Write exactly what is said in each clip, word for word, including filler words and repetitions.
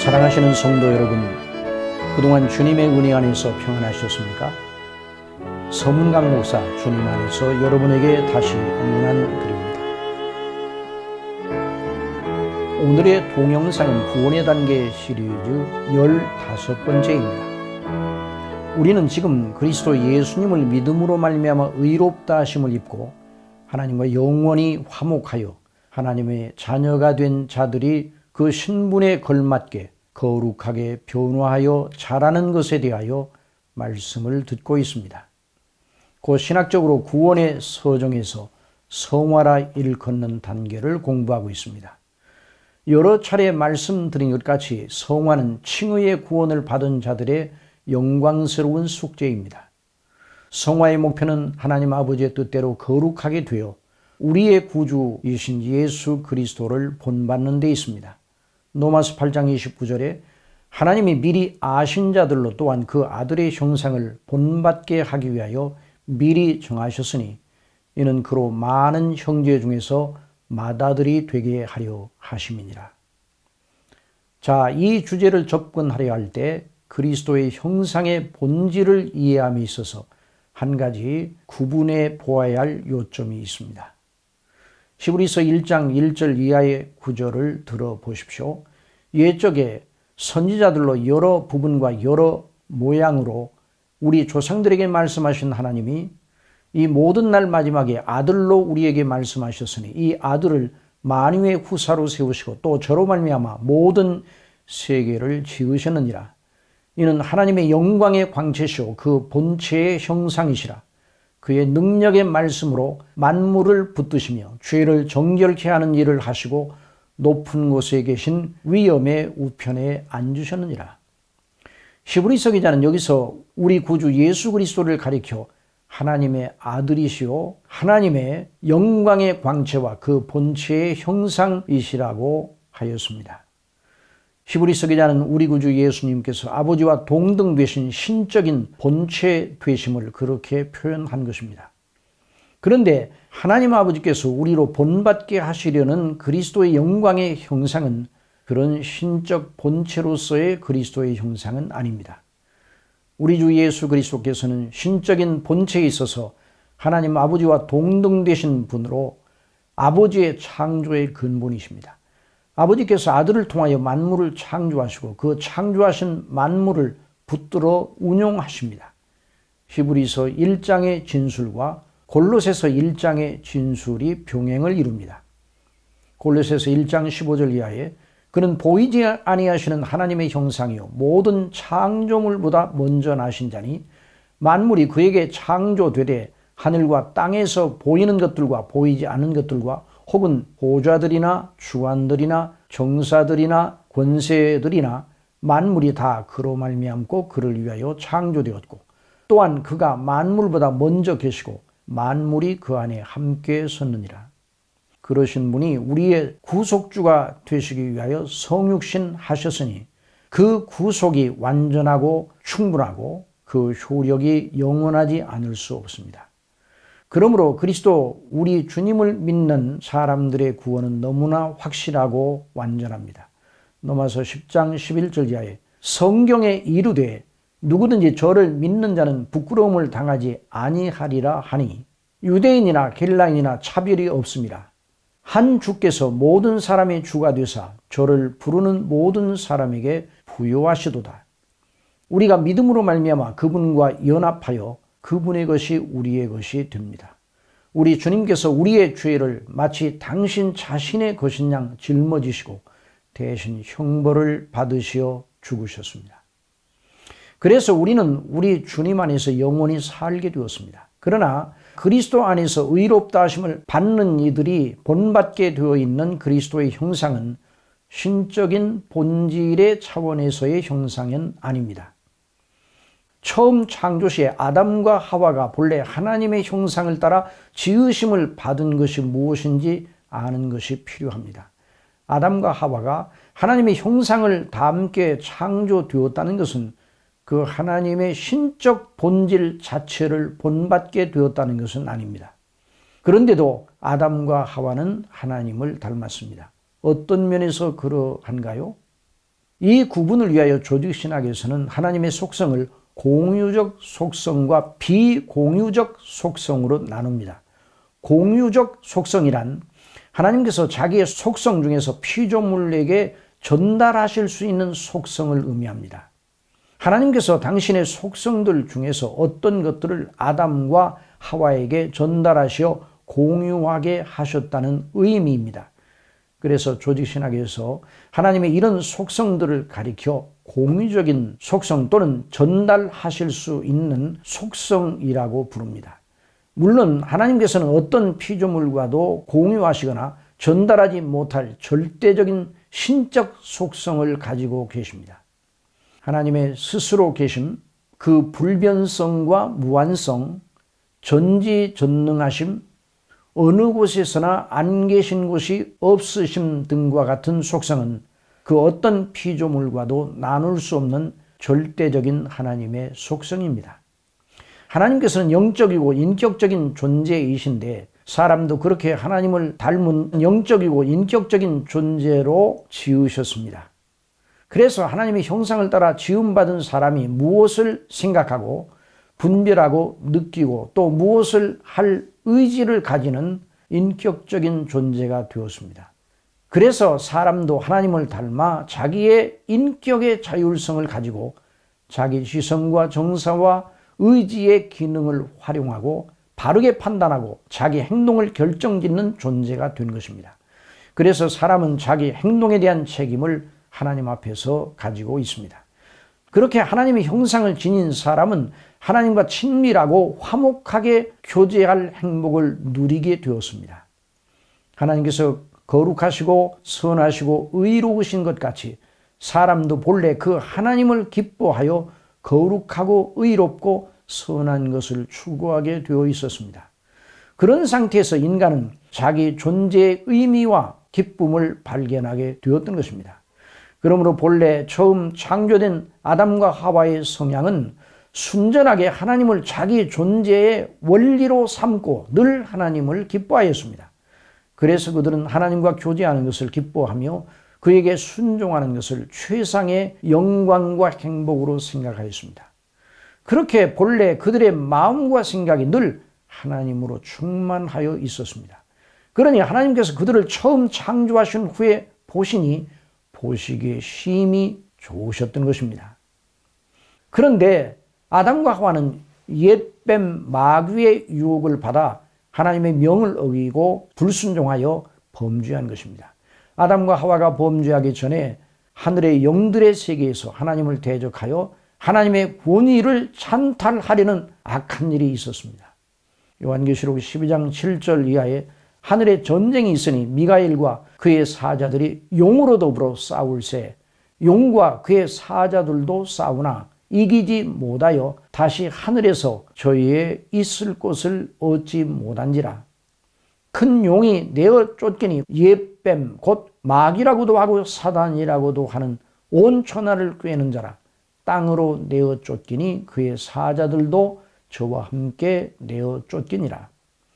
사랑하시는 성도 여러분, 그동안 주님의 은혜 안에서 평안하셨습니까? 서문강 목사 주님 안에서 여러분에게 다시 응원 드립니다. 오늘의 동영상은 구원의 단계 시리즈 열다섯 번째입니다. 우리는 지금 그리스도 예수님을 믿음으로 말미암아 의롭다 하심을 입고 하나님과 영원히 화목하여 하나님의 자녀가 된 자들이 그 신분에 걸맞게 거룩하게 변화하여 자라는 것에 대하여 말씀을 듣고 있습니다. 그 신학적으로 구원의 서정에서 성화라 일컫는 단계를 공부하고 있습니다. 여러 차례 말씀드린 것 같이 성화는 칭의의 구원을 받은 자들의 영광스러운 숙제입니다. 성화의 목표는 하나님 아버지의 뜻대로 거룩하게 되어 우리의 구주이신 예수 그리스도를 본받는 데 있습니다. 로마서 팔 장 이십구 절에 하나님이 미리 아신 자들로 또한 그 아들의 형상을 본받게 하기 위하여 미리 정하셨으니 이는 그로 많은 형제 중에서 맏아들이 되게 하려 하심이니라. 자, 이 주제를 접근하려 할 때 그리스도의 형상의 본질을 이해함에 있어서 한 가지 구분해 보아야 할 요점이 있습니다. 히브리서 일 장 일 절 이하의 구절을 들어보십시오. 옛적에 선지자들로 여러 부분과 여러 모양으로 우리 조상들에게 말씀하신 하나님이 이 모든 날 마지막에 아들로 우리에게 말씀하셨으니 이 아들을 만유의 후사로 세우시고 또 저로 말미암아 모든 세계를 지으셨느니라. 이는 하나님의 영광의 광채시오 그 본체의 형상이시라. 그의 능력의 말씀으로 만물을 붙드시며 죄를 정결케 하는 일을 하시고 높은 곳에 계신 위엄의 우편에 앉으셨느니라. 히브리서 기자는 여기서 우리 구주 예수 그리스도를 가리켜 하나님의 아들이시오 하나님의 영광의 광채와 그 본체의 형상이시라고 하였습니다. 히브리서 기자는 우리 구주 예수님께서 아버지와 동등되신 신적인 본체 되심을 그렇게 표현한 것입니다. 그런데 하나님 아버지께서 우리로 본받게 하시려는 그리스도의 영광의 형상은 그런 신적 본체로서의 그리스도의 형상은 아닙니다. 우리 주 예수 그리스도께서는 신적인 본체에 있어서 하나님 아버지와 동등되신 분으로 아버지의 창조의 근본이십니다. 아버지께서 아들을 통하여 만물을 창조하시고 그 창조하신 만물을 붙들어 운용하십니다. 히브리서 일 장의 진술과 골로새서 일 장의 진술이 병행을 이룹니다. 골로새서 일 장 십오 절 이하에 그는 보이지 아니하시는 하나님의 형상이요 모든 창조물보다 먼저 나신 자니 만물이 그에게 창조되되 하늘과 땅에서 보이는 것들과 보이지 않는 것들과 혹은 보좌들이나 주관들이나 정사들이나 권세들이나 만물이 다 그로 말미암고 그를 위하여 창조되었고 또한 그가 만물보다 먼저 계시고 만물이 그 안에 함께 섰느니라. 그러신 분이 우리의 구속주가 되시기 위하여 성육신 하셨으니 그 구속이 완전하고 충분하고 그 효력이 영원하지 않을 수 없습니다. 그러므로 그리스도 우리 주님을 믿는 사람들의 구원은 너무나 확실하고 완전합니다. 로마서 십 장 십일 절 이하에 성경에 이르되 누구든지 저를 믿는 자는 부끄러움을 당하지 아니하리라 하니 유대인이나 헬라인이나 차별이 없습니다. 한 주께서 모든 사람의 주가 되사 저를 부르는 모든 사람에게 부요하시도다. 우리가 믿음으로 말미암아 그분과 연합하여 그분의 것이 우리의 것이 됩니다. 우리 주님께서 우리의 죄를 마치 당신 자신의 것인 양 짊어지시고 대신 형벌을 받으시어 죽으셨습니다. 그래서 우리는 우리 주님 안에서 영원히 살게 되었습니다. 그러나 그리스도 안에서 의롭다 하심을 받는 이들이 본받게 되어 있는 그리스도의 형상은 신적인 본질의 차원에서의 형상은 아닙니다. 처음 창조 시에 아담과 하와가 본래 하나님의 형상을 따라 지으심을 받은 것이 무엇인지 아는 것이 필요합니다. 아담과 하와가 하나님의 형상을 담게 창조되었다는 것은 그 하나님의 신적 본질 자체를 본받게 되었다는 것은 아닙니다. 그런데도 아담과 하와는 하나님을 닮았습니다. 어떤 면에서 그러한가요? 이 구분을 위하여 조직신학에서는 하나님의 속성을 공유적 속성과 비공유적 속성으로 나눕니다. 공유적 속성이란 하나님께서 자기의 속성 중에서 피조물에게 전달하실 수 있는 속성을 의미합니다. 하나님께서 당신의 속성들 중에서 어떤 것들을 아담과 하와에게 전달하시어 공유하게 하셨다는 의미입니다. 그래서 조직신학에서 하나님의 이런 속성들을 가리켜 공유적인 속성 또는 전달하실 수 있는 속성이라고 부릅니다. 물론 하나님께서는 어떤 피조물과도 공유하시거나 전달하지 못할 절대적인 신적 속성을 가지고 계십니다. 하나님의 스스로 계심, 그 불변성과 무한성, 전지전능하심, 어느 곳에서나 안 계신 곳이 없으심 등과 같은 속성은 그 어떤 피조물과도 나눌 수 없는 절대적인 하나님의 속성입니다. 하나님께서는 영적이고 인격적인 존재이신데 사람도 그렇게 하나님을 닮은 영적이고 인격적인 존재로 지으셨습니다. 그래서 하나님의 형상을 따라 지음받은 사람이 무엇을 생각하고 분별하고 느끼고 또 무엇을 할 의지를 가지는 인격적인 존재가 되었습니다. 그래서 사람도 하나님을 닮아 자기의 인격의 자율성을 가지고 자기 지성과 정사와 의지의 기능을 활용하고 바르게 판단하고 자기 행동을 결정짓는 존재가 된 것입니다. 그래서 사람은 자기 행동에 대한 책임을 하나님 앞에서 가지고 있습니다. 그렇게 하나님의 형상을 지닌 사람은 하나님과 친밀하고 화목하게 교제할 행복을 누리게 되었습니다. 하나님께서 거룩하시고 선하시고 의로우신 것 같이 사람도 본래 그 하나님을 기뻐하여 거룩하고 의롭고 선한 것을 추구하게 되어 있었습니다. 그런 상태에서 인간은 자기 존재의 의미와 기쁨을 발견하게 되었던 것입니다. 그러므로 본래 처음 창조된 아담과 하와의 성향은 순전하게 하나님을 자기 존재의 원리로 삼고 늘 하나님을 기뻐하였습니다. 그래서 그들은 하나님과 교제하는 것을 기뻐하며 그에게 순종하는 것을 최상의 영광과 행복으로 생각하였습니다. 그렇게 본래 그들의 마음과 생각이 늘 하나님으로 충만하여 있었습니다. 그러니 하나님께서 그들을 처음 창조하신 후에 보시니 보시기에 심히 좋으셨던 것입니다. 그런데 아담과 하와는 옛뱀 마귀의 유혹을 받아 하나님의 명을 어기고 불순종하여 범죄한 것입니다. 아담과 하와가 범죄하기 전에 하늘의 영들의 세계에서 하나님을 대적하여 하나님의 권위를 찬탈하려는 악한 일이 있었습니다. 요한계시록 십이 장 칠 절 이하에 하늘에 전쟁이 있으니 미가엘과 그의 사자들이 용으로 더불어 싸울세 용과 그의 사자들도 싸우나 이기지 못하여 다시 하늘에서 저희의 있을 곳을 얻지 못한지라. 큰 용이 내어 쫓기니 옛뱀 곧 마귀라고도 하고 사단이라고도 하는 온 천하를 꿰는 자라. 땅으로 내어 쫓기니 그의 사자들도 저와 함께 내어 쫓기니라.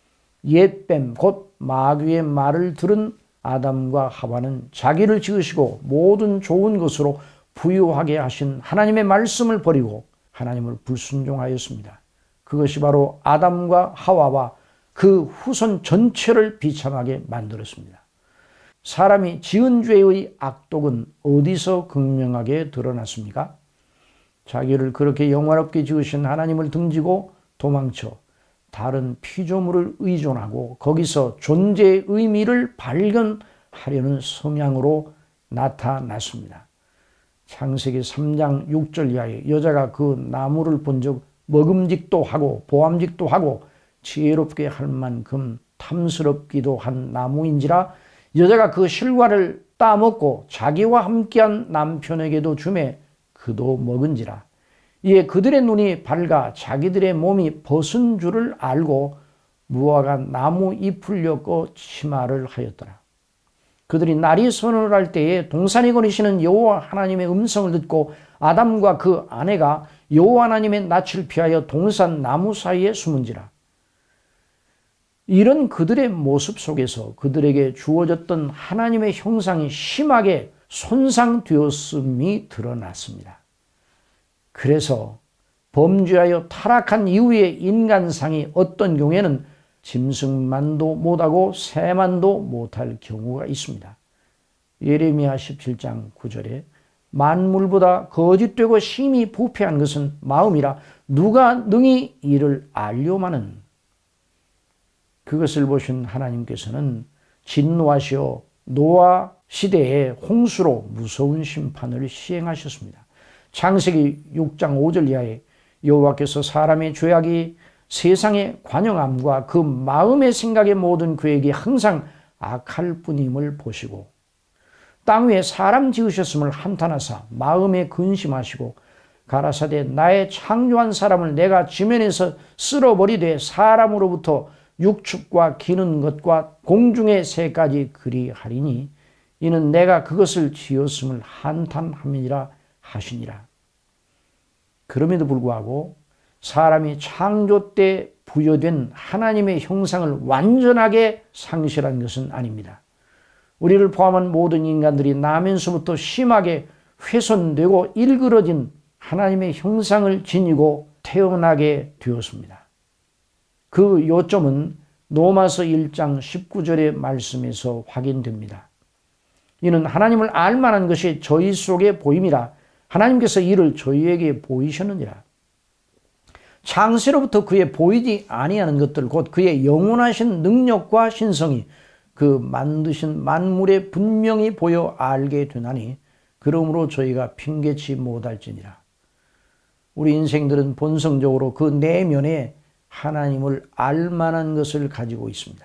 옛뱀 곧 마귀의 말을 들은 아담과 하와는 자기를 지으시고 모든 좋은 것으로 부유하게 하신 하나님의 말씀을 버리고 하나님을 불순종하였습니다. 그것이 바로 아담과 하와와 그 후손 전체를 비참하게 만들었습니다. 사람이 지은 죄의 악독은 어디서 극명하게 드러났습니까? 자기를 그렇게 영화롭게 지으신 하나님을 등지고 도망쳐 다른 피조물을 의존하고 거기서 존재의 의미를 발견하려는 성향으로 나타났습니다. 창세기 삼 장 육 절 이하에 여자가 그 나무를 본 적 먹음직도 하고 보암직도 하고 지혜롭게 할 만큼 탐스럽기도 한 나무인지라 여자가 그 실과를 따먹고 자기와 함께한 남편에게도 주매 그도 먹은지라. 이에 그들의 눈이 밝아 자기들의 몸이 벗은 줄을 알고 무화과 나무 잎을 엮어 치마를 하였더라. 그들이 날이 선을 할 때에 동산에 거니시는 여호와 하나님의 음성을 듣고 아담과 그 아내가 여호와 하나님의 낯을 피하여 동산 나무 사이에 숨은지라. 이런 그들의 모습 속에서 그들에게 주어졌던 하나님의 형상이 심하게 손상되었음이 드러났습니다. 그래서 범죄하여 타락한 이후의 인간상이 어떤 경우에는 짐승만도 못하고 새만도 못할 경우가 있습니다. 예레미야 십칠 장 구 절에 만물보다 거짓되고 심히 부패한 것은 마음이라 누가 능히 이를 알려마는. 그것을 보신 하나님께서는 진노하시어 노아 시대에 홍수로 무서운 심판을 시행하셨습니다. 창세기 육 장 오 절 이하에 여호와께서 사람의 죄악이 세상의 관영함과 그 마음의 생각의 모든 계획이 항상 악할 뿐임을 보시고 땅 위에 사람 지으셨음을 한탄하사 마음에 근심하시고 가라사대 나의 창조한 사람을 내가 지면에서 쓸어버리되 사람으로부터 육축과 기는 것과 공중의 새까지 그리하리니 이는 내가 그것을 지었음을 한탄함이니라 하시니라. 그럼에도 불구하고 사람이 창조 때 부여된 하나님의 형상을 완전하게 상실한 것은 아닙니다. 우리를 포함한 모든 인간들이 나면서부터 심하게 훼손되고 일그러진 하나님의 형상을 지니고 태어나게 되었습니다. 그 요점은 로마서 일 장 십구 절의 말씀에서 확인됩니다. 이는 하나님을 알만한 것이 저희 속에 보임이라 하나님께서 이를 저희에게 보이셨느니라. 창세로부터 그의 보이지 아니하는 것들 곧 그의 영원하신 능력과 신성이 그 만드신 만물에 분명히 보여 알게 되나니 그러므로 저희가 핑계치 못할지니라. 우리 인생들은 본성적으로 그 내면에 하나님을 알만한 것을 가지고 있습니다.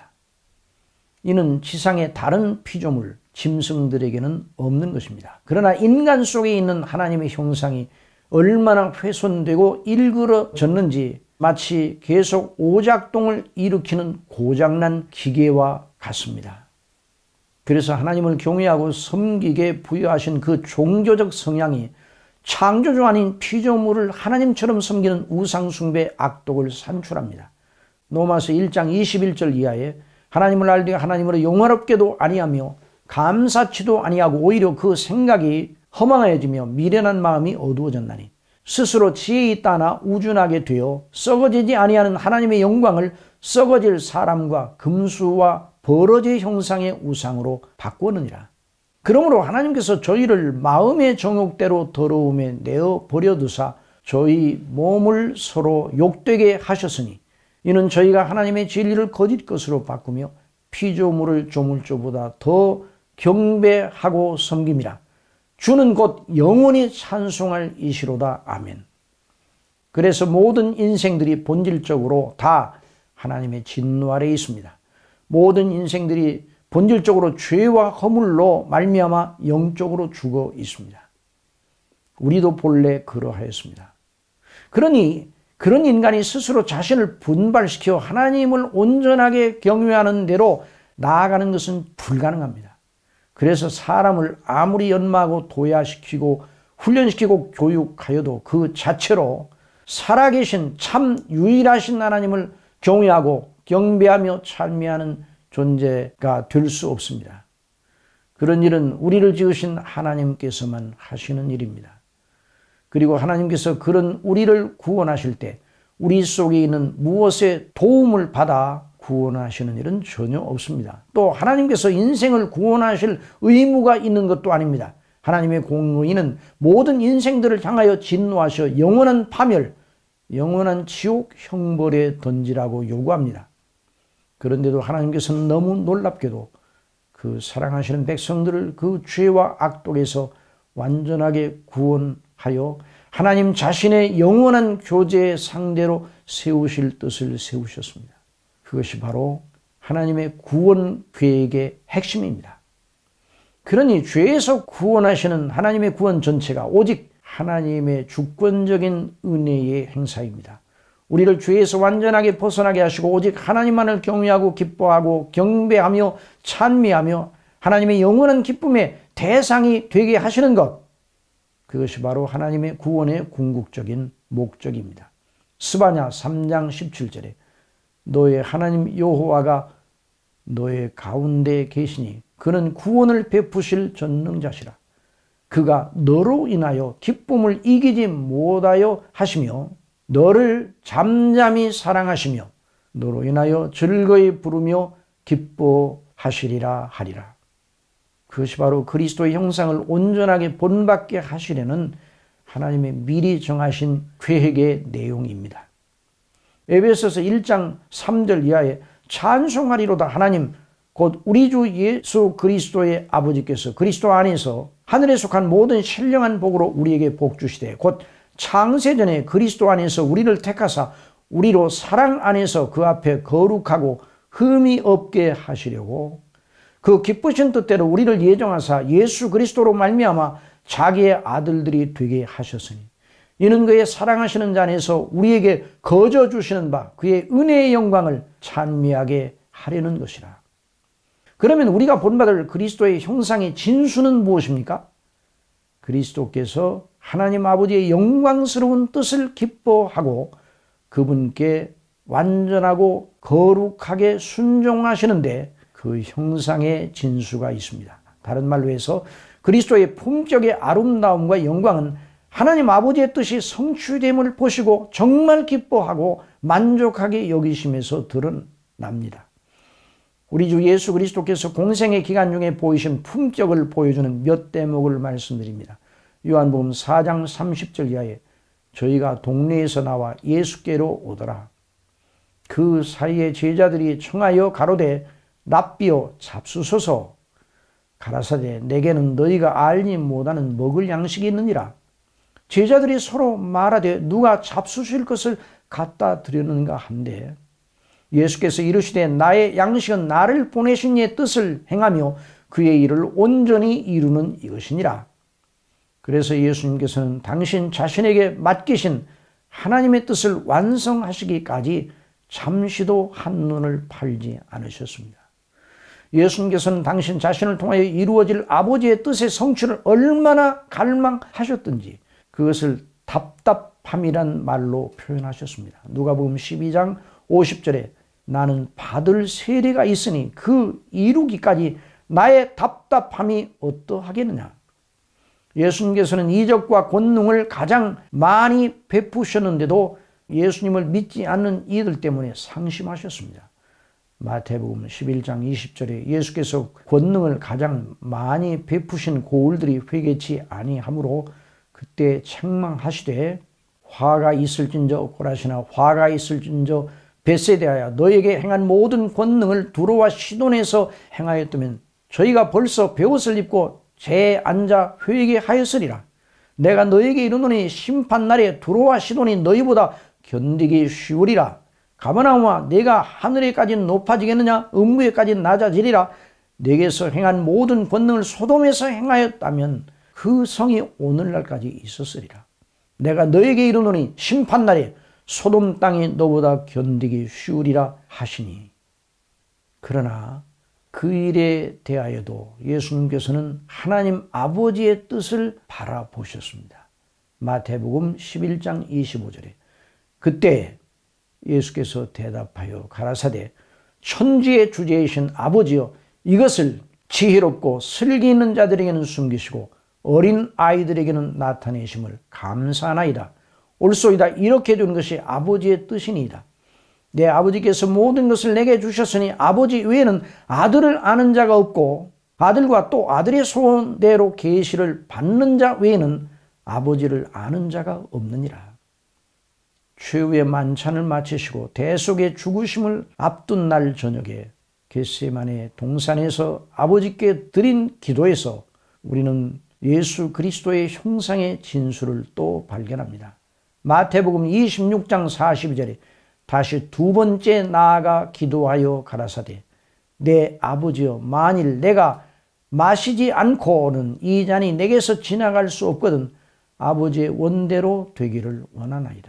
이는 지상의 다른 피조물, 짐승들에게는 없는 것입니다. 그러나 인간 속에 있는 하나님의 형상이 얼마나 훼손되고 일그러졌는지 마치 계속 오작동을 일으키는 고장난 기계와 같습니다. 그래서 하나님을 경외하고 섬기게 부여하신 그 종교적 성향이 창조주 아닌 피조물을 하나님처럼 섬기는 우상숭배 악독을 산출합니다. 로마서 일 장 이십일 절 이하에 하나님을 알되 하나님으로 영화롭게도 아니하며 감사치도 아니하고 오히려 그 생각이 허망해지며 미련한 마음이 어두워졌나니 스스로 지혜 있다나 우준하게 되어 썩어지지 아니하는 하나님의 영광을 썩어질 사람과 금수와 버러지의 형상의 우상으로 바꾸느니라. 그러므로 하나님께서 저희를 마음의 정욕대로 더러움에 내어 버려두사 저희 몸을 서로 욕되게 하셨으니 이는 저희가 하나님의 진리를 거짓 것으로 바꾸며 피조물을 조물주보다 더 경배하고 섬김이라. 주는 곧 영원히 찬송할 이시로다. 아멘. 그래서 모든 인생들이 본질적으로 다 하나님의 진노 아래에 있습니다. 모든 인생들이 본질적으로 죄와 허물로 말미암아 영적으로 죽어 있습니다. 우리도 본래 그러하였습니다. 그러니 그런 인간이 스스로 자신을 분발시켜 하나님을 온전하게 경외하는 대로 나아가는 것은 불가능합니다. 그래서 사람을 아무리 연마하고 도야시키고 훈련시키고 교육하여도 그 자체로 살아계신 참 유일하신 하나님을 경외하고 경배하며 찬미하는 존재가 될 수 없습니다. 그런 일은 우리를 지으신 하나님께서만 하시는 일입니다. 그리고 하나님께서 그런 우리를 구원하실 때 우리 속에 있는 무엇의 도움을 받아 구원하시는 일은 전혀 없습니다. 또 하나님께서 인생을 구원하실 의무가 있는 것도 아닙니다. 하나님의 공의는 모든 인생들을 향하여 진노하셔 영원한 파멸, 영원한 지옥 형벌에 던지라고 요구합니다. 그런데도 하나님께서는 너무 놀랍게도 그 사랑하시는 백성들을 그 죄와 악독에서 완전하게 구원하여 하나님 자신의 영원한 교제의 상대로 세우실 뜻을 세우셨습니다. 그것이 바로 하나님의 구원 계획의 핵심입니다. 그러니 죄에서 구원하시는 하나님의 구원 전체가 오직 하나님의 주권적인 은혜의 행사입니다. 우리를 죄에서 완전하게 벗어나게 하시고 오직 하나님만을 경외하고 기뻐하고 경배하며 찬미하며 하나님의 영원한 기쁨의 대상이 되게 하시는 것, 그것이 바로 하나님의 구원의 궁극적인 목적입니다. 스바냐 삼 장 십칠 절에 너의 하나님 여호와가 너의 가운데 계시니 그는 구원을 베푸실 전능자시라. 그가 너로 인하여 기쁨을 이기지 못하여 하시며 너를 잠잠히 사랑하시며 너로 인하여 즐거이 부르며 기뻐하시리라 하리라. 그것이 바로 그리스도의 형상을 온전하게 본받게 하시려는 하나님의 미리 정하신 계획의 내용입니다. 에베소서 일 장 삼 절 이하에 찬송하리로다 하나님 곧 우리 주 예수 그리스도의 아버지께서 그리스도 안에서 하늘에 속한 모든 신령한 복으로 우리에게 복 주시되 곧 창세전에 그리스도 안에서 우리를 택하사 우리로 사랑 안에서 그 앞에 거룩하고 흠이 없게 하시려고 그 기쁘신 뜻대로 우리를 예정하사 예수 그리스도로 말미암아 자기의 아들들이 되게 하셨으니 이는 그의 사랑하시는 자 안에서 우리에게 거저 주시는 바 그의 은혜의 영광을 찬미하게 하려는 것이라. 그러면 우리가 본받을 그리스도의 형상의 진수는 무엇입니까? 그리스도께서 하나님 아버지의 영광스러운 뜻을 기뻐하고 그분께 완전하고 거룩하게 순종하시는데 그 형상의 진수가 있습니다. 다른 말로 해서 그리스도의 품격의 아름다움과 영광은 하나님 아버지의 뜻이 성취됨을 보시고 정말 기뻐하고 만족하게 여기심에서 드러납니다. 우리 주 예수 그리스도께서 공생의 기간 중에 보이신 품격을 보여주는 몇 대목을 말씀드립니다. 요한복음 사 장 삼십 절 이하에 저희가 동네에서 나와 예수께로 오더라. 그 사이에 제자들이 청하여 가로되 랍비여 잡수소서. 가라사대 내게는 너희가 알지 못하는 먹을 양식이 있느니라. 제자들이 서로 말하되 누가 잡수실 것을 갖다 드렸는가 한데 예수께서 이르시되 나의 양식은 나를 보내신 이의 뜻을 행하며 그의 일을 온전히 이루는 이것이니라. 그래서 예수님께서는 당신 자신에게 맡기신 하나님의 뜻을 완성하시기까지 잠시도 한눈을 팔지 않으셨습니다. 예수님께서는 당신 자신을 통하여 이루어질 아버지의 뜻의 성취를 얼마나 갈망하셨든지 그것을 답답함이란 말로 표현하셨습니다. 누가복음 십이 장 오십 절에 나는 받을 세례가 있으니 그 이루기까지 나의 답답함이 어떠하겠느냐. 예수님께서는 이적과 권능을 가장 많이 베푸셨는데도 예수님을 믿지 않는 이들 때문에 상심하셨습니다. 마태복음 십일 장 이십 절에 예수께서 권능을 가장 많이 베푸신 고을들이 회개치 아니하므로 그때 책망하시되 화가 있을진저 고라시나 화가 있을진저 벳세다야 너에게 행한 모든 권능을 두로와 시돈에서 행하였다면 저희가 벌써 베옷을 입고 재에 앉아 회개하였으리라. 내가 너에게 이르노니 심판날에 두로와 시돈이 너희보다 견디기 쉬우리라. 가버나움아 내가 하늘에까지 높아지겠느냐 음부에까지 낮아지리라. 내게서 행한 모든 권능을 소돔에서 행하였다면 그 성이 오늘날까지 있었으리라. 내가 너에게 이르노니 심판날에 소돔 땅이 너보다 견디기 쉬우리라 하시니. 그러나 그 일에 대하여도 예수님께서는 하나님 아버지의 뜻을 바라보셨습니다. 마태복음 십일 장 이십오 절에 그때 예수께서 대답하여 가라사대 천지의 주제이신 아버지여 이것을 지혜롭고 슬기 있는 자들에게는 숨기시고 어린 아이들에게는 나타내심을 감사하나이다. 옳소이다. 이렇게 된 것이 아버지의 뜻이니이다. 내 아버지께서 모든 것을 내게 주셨으니 아버지 외에는 아들을 아는 자가 없고 아들과 또 아들의 소원대로 계시를 받는 자 외에는 아버지를 아는 자가 없느니라. 최후의 만찬을 마치시고 대속의 죽으심을 앞둔 날 저녁에 겟세마네 동산에서 아버지께 드린 기도에서 우리는 예수 그리스도의 형상의 진수를 또 발견합니다. 마태복음 이십육 장 사십이 절에 다시 두 번째 나아가 기도하여 가라사대 내 아버지여 만일 내가 마시지 않고는 이 잔이 내게서 지나갈 수 없거든 아버지의 원대로 되기를 원하나이다.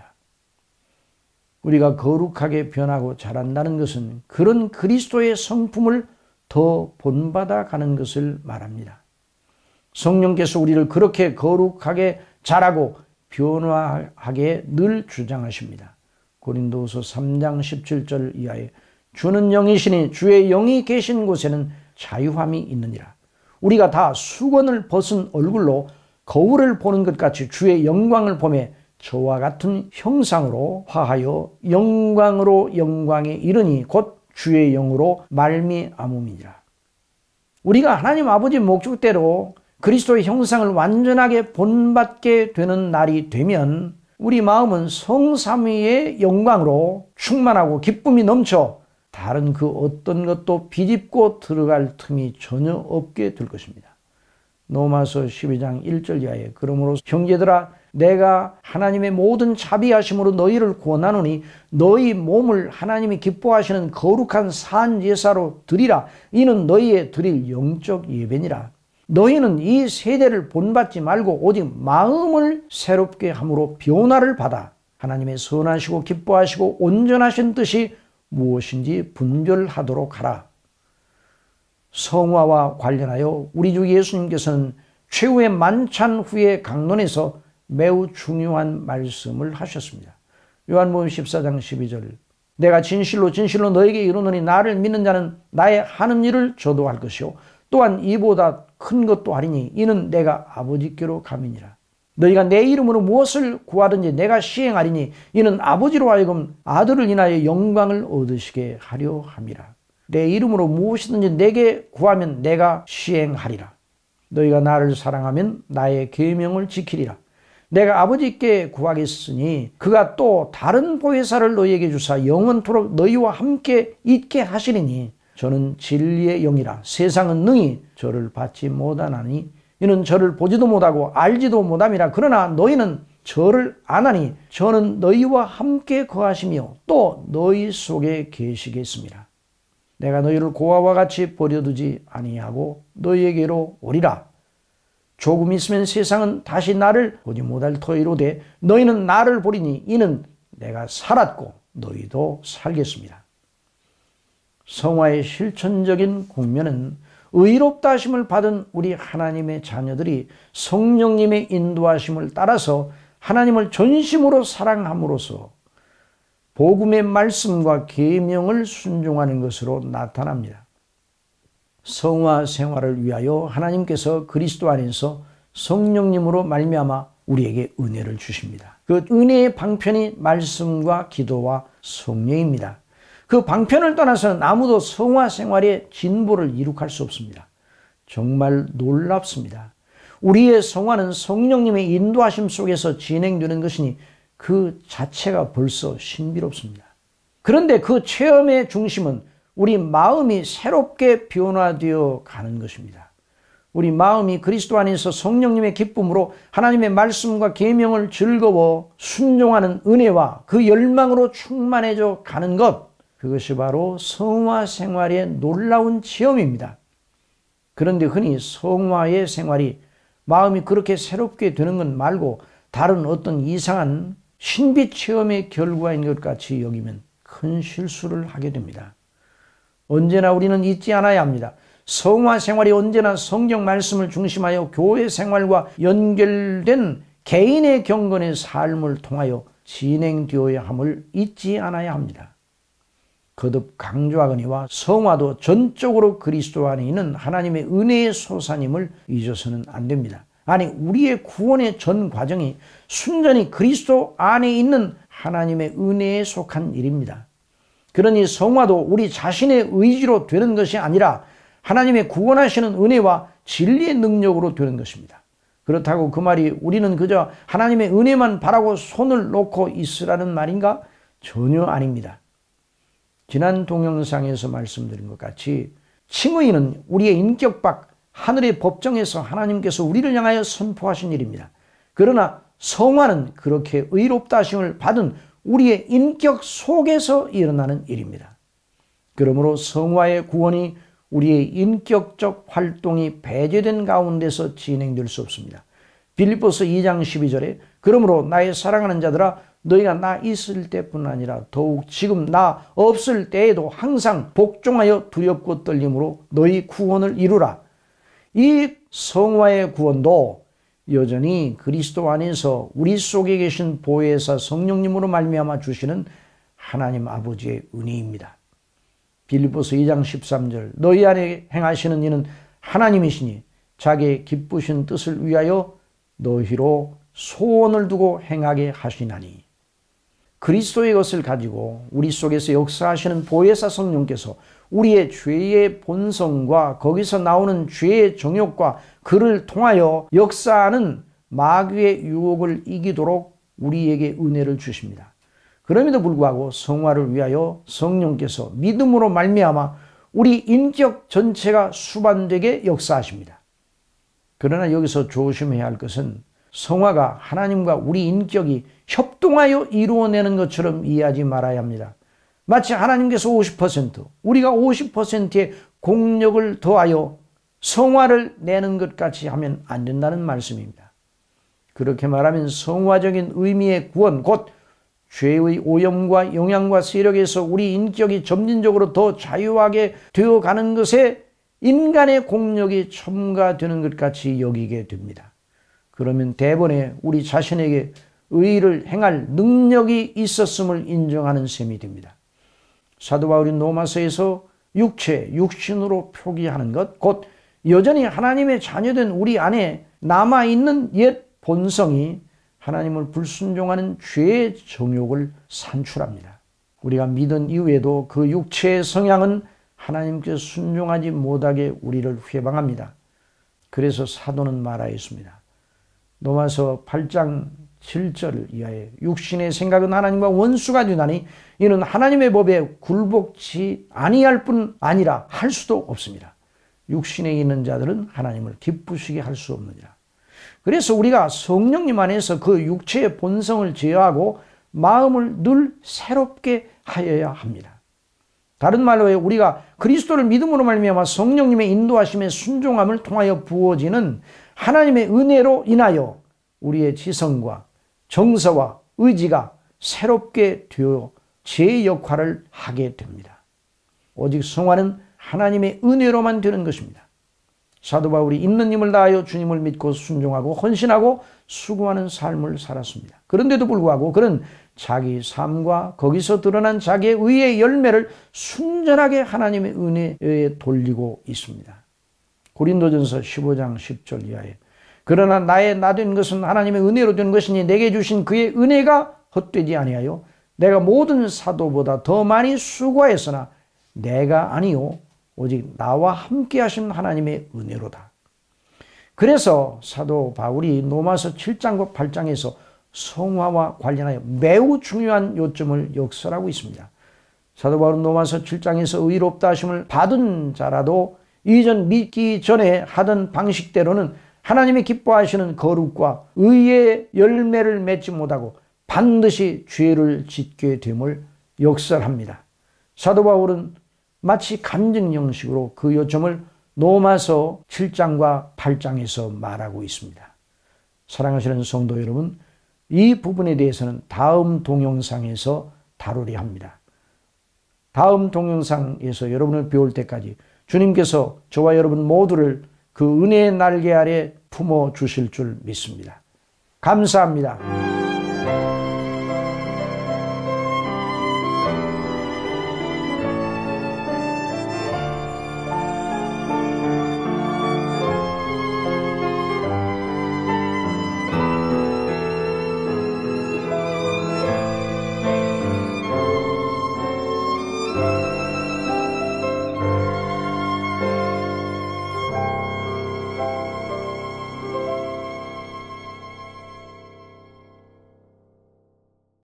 우리가 거룩하게 변하고 자란다는 것은 그런 그리스도의 성품을 더 본받아 가는 것을 말합니다. 성령께서 우리를 그렇게 거룩하게 자라고 변화하게 늘 주장하십니다. 고린도후서 삼 장 십칠 절 이하에 주는 영이시니 주의 영이 계신 곳에는 자유함이 있느니라. 우리가 다 수건을 벗은 얼굴로 거울을 보는 것 같이 주의 영광을 보매 저와 같은 형상으로 화하여 영광으로 영광에 이르니 곧 주의 영으로 말미암음이니라. 우리가 하나님 아버지 목적대로 그리스도의 형상을 완전하게 본받게 되는 날이 되면 우리 마음은 성삼위의 영광으로 충만하고 기쁨이 넘쳐 다른 그 어떤 것도 비집고 들어갈 틈이 전혀 없게 될 것입니다. 로마서 십이 장 일 절 이하에 그러므로 형제들아 내가 하나님의 모든 자비하심으로 너희를 구원하노니 너희 몸을 하나님이 기뻐하시는 거룩한 산 제사로 드리라. 이는 너희의 드릴 영적 예배니라. 너희는 이 세대를 본받지 말고 오직 마음을 새롭게 함으로 변화를 받아 하나님의 선하시고 기뻐하시고 온전하신 뜻이 무엇인지 분별하도록 하라. 성화와 관련하여 우리 주 예수님께서는 최후의 만찬 후의 강론에서 매우 중요한 말씀을 하셨습니다. 요한복음 십사 장 십이 절 내가 진실로 진실로 너에게 이르노니 나를 믿는 자는 나의 하는 일을 저도 할 것이요 또한 이보다 큰 것도 하리니 이는 내가 아버지께로 감이니라. 너희가 내 이름으로 무엇을 구하든지 내가 시행하리니 이는 아버지로 하여금 아들을 인하여 영광을 얻으시게 하려 함이라. 내 이름으로 무엇이든지 내게 구하면 내가 시행하리라. 너희가 나를 사랑하면 나의 계명을 지키리라. 내가 아버지께 구하겠으니 그가 또 다른 보혜사를 너희에게 주사 영원토록 너희와 함께 있게 하시리니 저는 진리의 영이라. 세상은 능히 저를 받지 못하나니 이는 저를 보지도 못하고 알지도 못함이라. 그러나 너희는 저를 아나니 저는 너희와 함께 거하시며 또 너희 속에 계시겠습니다. 내가 너희를 고아와 같이 버려두지 아니하고 너희에게로 오리라. 조금 있으면 세상은 다시 나를 보지 못할 터이로되 너희는 나를 보리니 이는 내가 살았고 너희도 살겠습니다. 성화의 실천적인 국면은 의롭다 하심을 받은 우리 하나님의 자녀들이 성령님의 인도하심을 따라서 하나님을 전심으로 사랑함으로써 복음의 말씀과 계명을 순종하는 것으로 나타납니다. 성화 생활을 위하여 하나님께서 그리스도 안에서 성령님으로 말미암아 우리에게 은혜를 주십니다. 그 은혜의 방편이 말씀과 기도와 성령입니다. 그 방편을 떠나서는 아무도 성화 생활의 진보를 이룩할 수 없습니다. 정말 놀랍습니다. 우리의 성화는 성령님의 인도하심 속에서 진행되는 것이니 그 자체가 벌써 신비롭습니다. 그런데 그 체험의 중심은 우리 마음이 새롭게 변화되어 가는 것입니다. 우리 마음이 그리스도 안에서 성령님의 기쁨으로 하나님의 말씀과 계명을 즐거워 순종하는 은혜와 그 열망으로 충만해져 가는 것, 그것이 바로 성화 생활의 놀라운 체험입니다. 그런데 흔히 성화의 생활이 마음이 그렇게 새롭게 되는 것 말고 다른 어떤 이상한 신비 체험의 결과인 것 같이 여기면 큰 실수를 하게 됩니다. 언제나 우리는 잊지 않아야 합니다. 성화 생활이 언제나 성경 말씀을 중심하여 교회 생활과 연결된 개인의 경건의 삶을 통하여 진행되어야 함을 잊지 않아야 합니다. 거듭 강조하거니와 성화도 전적으로 그리스도 안에 있는 하나님의 은혜의 솟아님을 잊어서는 안 됩니다. 아니, 우리의 구원의 전 과정이 순전히 그리스도 안에 있는 하나님의 은혜에 속한 일입니다. 그러니 성화도 우리 자신의 의지로 되는 것이 아니라 하나님의 구원하시는 은혜와 진리의 능력으로 되는 것입니다. 그렇다고 그 말이 우리는 그저 하나님의 은혜만 바라고 손을 놓고 있으라는 말인가? 전혀 아닙니다. 지난 동영상에서 말씀드린 것 같이 칭의는 우리의 인격 밖 하늘의 법정에서 하나님께서 우리를 향하여 선포하신 일입니다. 그러나 성화는 그렇게 의롭다 하심을 받은 우리의 인격 속에서 일어나는 일입니다. 그러므로 성화의 구원이 우리의 인격적 활동이 배제된 가운데서 진행될 수 없습니다. 빌립보서 이 장 십이 절에 그러므로 나의 사랑하는 자들아 너희가 나 있을 때뿐 아니라 더욱 지금 나 없을 때에도 항상 복종하여 두렵고 떨림으로 너희 구원을 이루라. 이 성화의 구원도 여전히 그리스도 안에서 우리 속에 계신 보혜사 성령님으로 말미암아 주시는 하나님 아버지의 은혜입니다. 빌립보서 이 장 십삼 절 너희 안에 행하시는 이는 하나님이시니 자기의 기쁘신 뜻을 위하여 너희로 소원을 두고 행하게 하시나니. 그리스도의 것을 가지고 우리 속에서 역사하시는 보혜사 성령께서 우리의 죄의 본성과 거기서 나오는 죄의 정욕과 그를 통하여 역사하는 마귀의 유혹을 이기도록 우리에게 은혜를 주십니다. 그럼에도 불구하고 성화를 위하여 성령께서 믿음으로 말미암아 우리 인격 전체가 수반되게 역사하십니다. 그러나 여기서 조심해야 할 것은 성화가 하나님과 우리 인격이 협동하여 이루어내는 것처럼 이해하지 말아야 합니다. 마치 하나님께서 오십 퍼센트, 우리가 오십 퍼센트의 공력을 더하여 성화를 내는 것 같이 하면 안 된다는 말씀입니다. 그렇게 말하면 성화적인 의미의 구원, 곧 죄의 오염과 영향과 세력에서 우리 인격이 점진적으로 더 자유하게 되어가는 것에 인간의 공력이 첨가되는 것 같이 여기게 됩니다. 그러면 대번에 우리 자신에게 의를 행할 능력이 있었음을 인정하는 셈이 됩니다. 사도 바울이 로마서에서 육체, 육신으로 표기하는 것, 곧 여전히 하나님의 자녀된 우리 안에 남아있는 옛 본성이 하나님을 불순종하는 죄의 정욕을 산출합니다. 우리가 믿은 이후에도 그 육체의 성향은 하나님께 순종하지 못하게 우리를 회방합니다. 그래서 사도는 말하였습니다. 로마서 팔 장 칠 절을 이하에 육신의 생각은 하나님과 원수가 되나니 이는 하나님의 법에 굴복치 아니할 뿐 아니라 할 수도 없습니다. 육신에 있는 자들은 하나님을 기쁘시게 할 수 없느니라. 그래서 우리가 성령님 안에서 그 육체의 본성을 제어하고 마음을 늘 새롭게 하여야 합니다. 다른 말로 우리가 그리스도를 믿음으로 말미암아 성령님의 인도하심에 순종함을 통하여 부어지는 하나님의 은혜로 인하여 우리의 지성과 정서와 의지가 새롭게 되어 제 역할을 하게 됩니다. 오직 성화는 하나님의 은혜로만 되는 것입니다. 사도 바울이 있는 힘을 다하여 주님을 믿고 순종하고 헌신하고 수고하는 삶을 살았습니다. 그런데도 불구하고 그는 자기 삶과 거기서 드러난 자기의 의의 열매를 순전하게 하나님의 은혜에 돌리고 있습니다. 고린도전서 십오 장 십 절 이하에 그러나 나의 나 된 것은 하나님의 은혜로 된 것이니 내게 주신 그의 은혜가 헛되지 아니하여 내가 모든 사도보다 더 많이 수고하였으나 내가 아니요 오직 나와 함께 하신 하나님의 은혜로다. 그래서 사도 바울이 로마서 칠 장과 팔 장에서 성화와 관련하여 매우 중요한 요점을 역설하고 있습니다. 사도 바울은 로마서 칠 장에서 의롭다 하심을 받은 자라도 이전 믿기 전에 하던 방식대로는 하나님이 기뻐하시는 거룩과 의의 열매를 맺지 못하고 반드시 죄를 짓게 됨을 역설합니다. 사도 바울은 마치 간증 형식으로 그 요점을 로마서 칠 장과 팔 장에서 말하고 있습니다. 사랑하시는 성도 여러분, 이 부분에 대해서는 다음 동영상에서 다루려 합니다. 다음 동영상에서 여러분을 배울 때까지 주님께서 저와 여러분 모두를 그 은혜의 날개 아래 품어 주실 줄 믿습니다. 감사합니다.